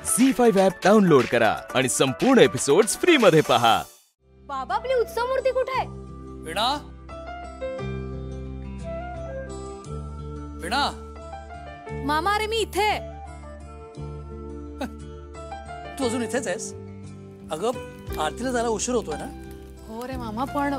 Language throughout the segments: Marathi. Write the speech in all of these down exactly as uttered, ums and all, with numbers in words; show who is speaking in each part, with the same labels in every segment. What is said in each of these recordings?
Speaker 1: झी फाइव्ह ॲप डाउनलोड करा आणि संपूर्ण एपिसोड्स फ्री मध्ये पहा।
Speaker 2: बाबा आपली उत्सव मूर्ती कुठे आहे?
Speaker 3: वीणा, वीणा।
Speaker 2: मामा अरे मी इथे।
Speaker 3: तू अजून इथेच आहेस? अगं आरतीला जरा उशीर होतोय ना?
Speaker 2: हो रे मामा, पण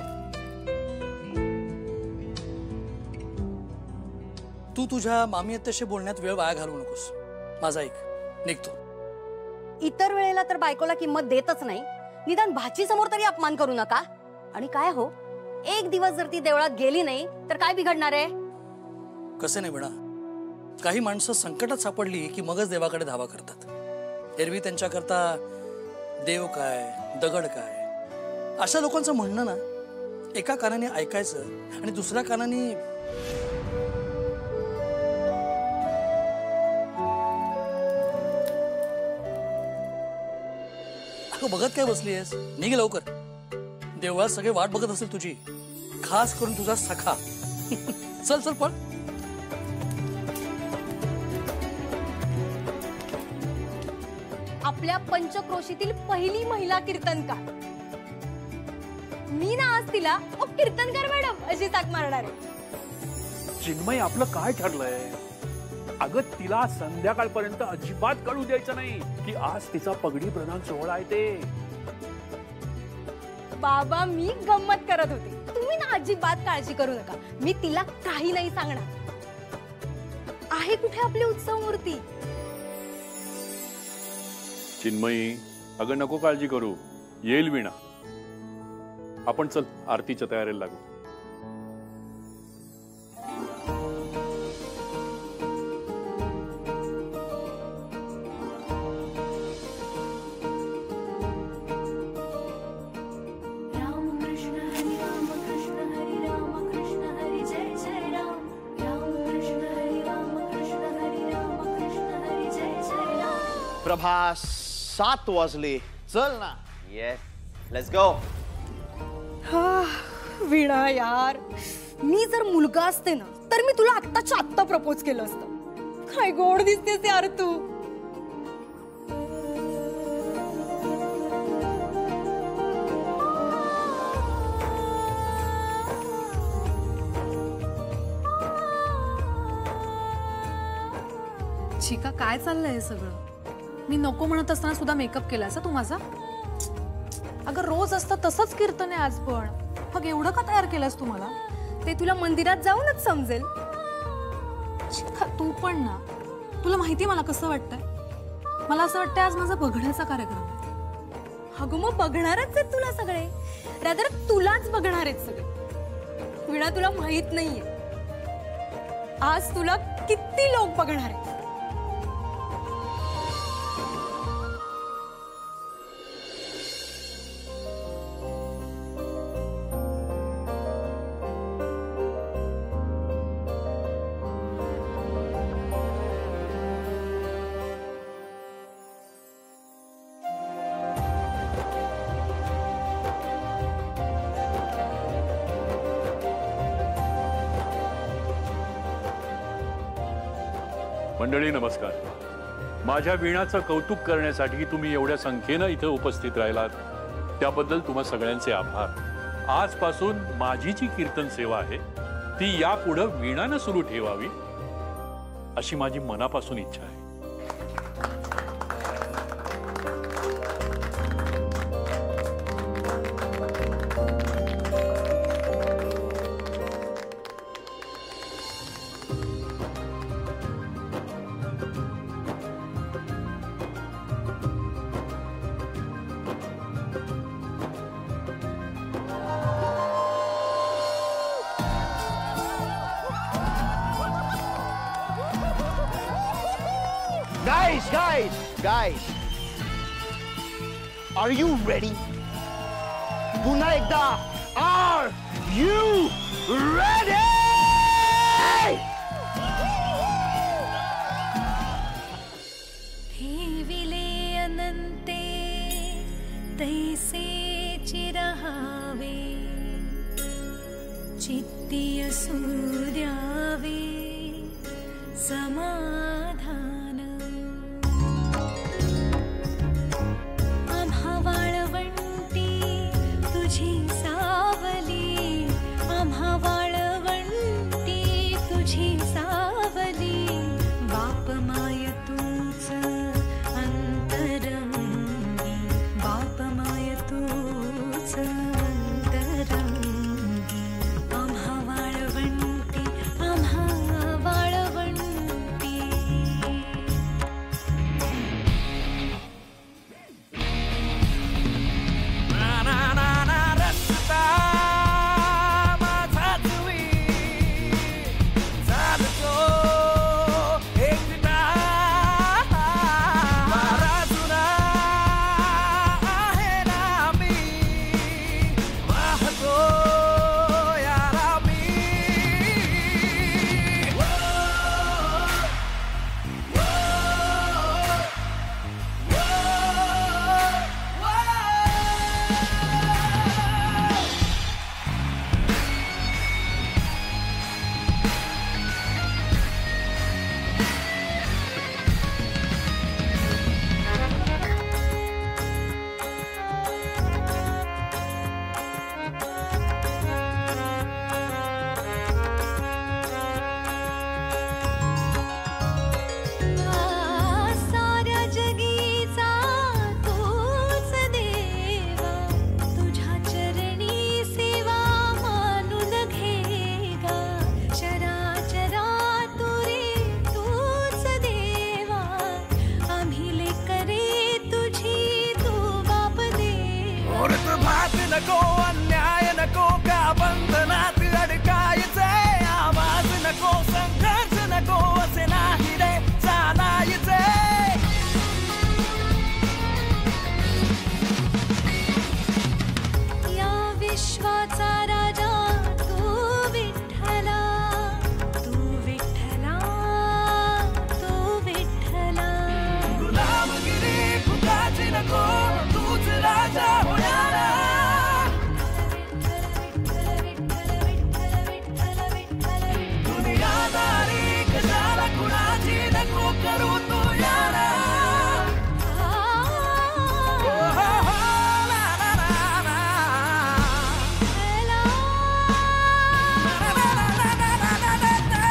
Speaker 3: तू तुझ्या मामी अत्याशी बोलण्यात वेळ वाया घालवू नकोस। माझा ऐक, निघतो।
Speaker 2: इतर वेळेला तर बायकोला किंमत देतच नाही, निदान भाची समोर तरी अपमान करू नका। आणि काय हो, एक दिवस जर ती देवळात गेली नाही तर काय बिघडणार आहे?
Speaker 3: कसे नाही वीणा, काही माणसं संकटात सापडली की मगच देवाकडे धावा करतात। एरवी त्यांच्याकरता देव काय, दगड काय, अशा लोकांचं म्हणणं ना एका कानाने ऐकायचं आणि दुसऱ्या कानाने बघत काय बसली आहेस? निघ लवकर, देवळात सगळे वाट बघत असेल तुझी, खास करून तुझा सखा। चल चल पण।
Speaker 2: आपल्या पंचक्रोशीतील पहिली महिला कीर्तनकार, मी ना आज तिला ओ कीर्तनकार मॅडम अशी साक मारणार आहे।
Speaker 4: चिन्मय, आपलं काय ठरलंय? अगं तिला संध्याकाळपर्यंत अजिबात कळू द्यायचं नाही की आज तिचा पगडी प्रदान सोहळा आहे ते।
Speaker 2: बाबा मी गंमत करत होते, तुम्ही ना अजिबात काळजी करू नका, मी तिला काही नाही सांगणार। आहे कुठे आपली उत्सव मूर्ती?
Speaker 4: चिन्मयी, अगं नको काळजी करू, येईल वीणा। आपण चल आरतीच्या तयारीला लागू।
Speaker 5: प्रभा, सात वाजले, चल ना।
Speaker 6: Yes, let's go.
Speaker 2: वीणा यार, मी जर मुलगा असते ना तर मी तुला आत्ताच्या आत्ता प्रपोज केलं असतं। काय गोड दिसतेस यार तू।
Speaker 7: चिका, काय चाललंय सगळं? मी नको म्हणत असताना सुद्धा मेकअप केलास तू माझा? अगं रोज असतं तसंच कीर्तन आहे आज पण, मग एवढं का तयार केलंस तू मला?
Speaker 2: ते तुला मंदिरात जाऊनच समजेल।
Speaker 7: चिका तू पण ना, तुला माहिती मला कसं वाटतंय? मला असं वाटतंय आज माझा बघण्याचा कार्यक्रम आहे।
Speaker 2: अगं मग बघणारच आहेत तुला सगळे, रादर तुलाच बघणार आहेत सगळे। वीणा तुला माहित नाहीये आज तुला किती लोक बघणार आहेत।
Speaker 4: मंडळी नमस्कार। माझ्या वीणाचं कौतुक करण्यासाठी तुम्ही एवढ्या संख्येनं इथे उपस्थित राहिलात त्याबद्दल तुम्हा सगळ्यांचे आभार। आजपासून माझी जी कीर्तन सेवा आहे ती यापुढे वीणानं सुरू ठेवावी अशी माझी मनापासून इच्छा आहे।
Speaker 5: Guys, guys, guys, are you ready? पुन्हा एकदा, are you ready?
Speaker 8: ठेविले अनंते तैसे चिरहावे, चित्ती सूर्यावे समाधान।
Speaker 9: नको अन्याय नको का बंधनात अडकायचे आवाज नको संघर्ष नको असे नाही रे चालायचे
Speaker 8: या विश्वाचा राजा तू विठ्ठला तू विठ्ठला तू विठ्ठला
Speaker 9: गुलामगिरी फुकाची नको तूच राजा होणारा दुनियादारी कशाला कुणाची नको करू तू यारा ओ हो हो ला ला ला ला ला ला ला ला ला ला ला ला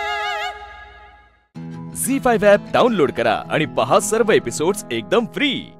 Speaker 1: झी फाईव्ह ॲप डाउनलोड करा आणि पहा सर्व एपिसोड्स एकदम फ्री.